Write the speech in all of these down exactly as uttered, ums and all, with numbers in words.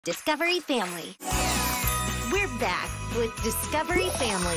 Discovery Family. We're back with Discovery Family.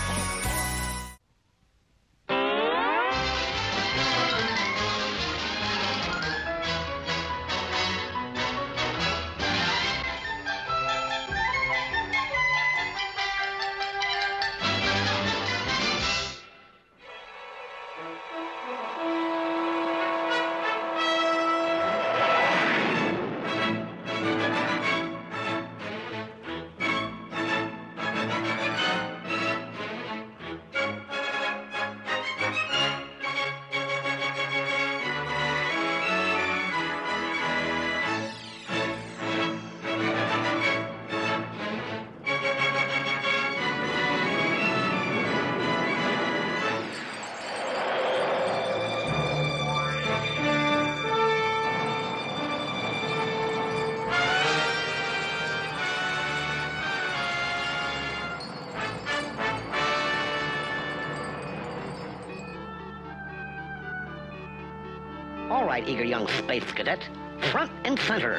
All right, eager young space cadet, front and center.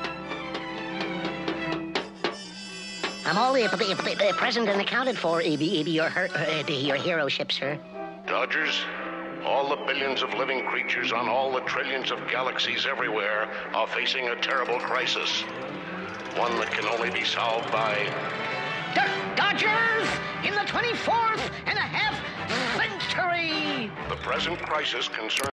I'm all the, the, the present and accounted for, E B, E B, your, her, uh, your hero ship, sir. Dodgers, all the billions of living creatures on all the trillions of galaxies everywhere are facing a terrible crisis. One that can only be solved by... D- Dodgers in the twenty-fourth and a half century! The present crisis concerns...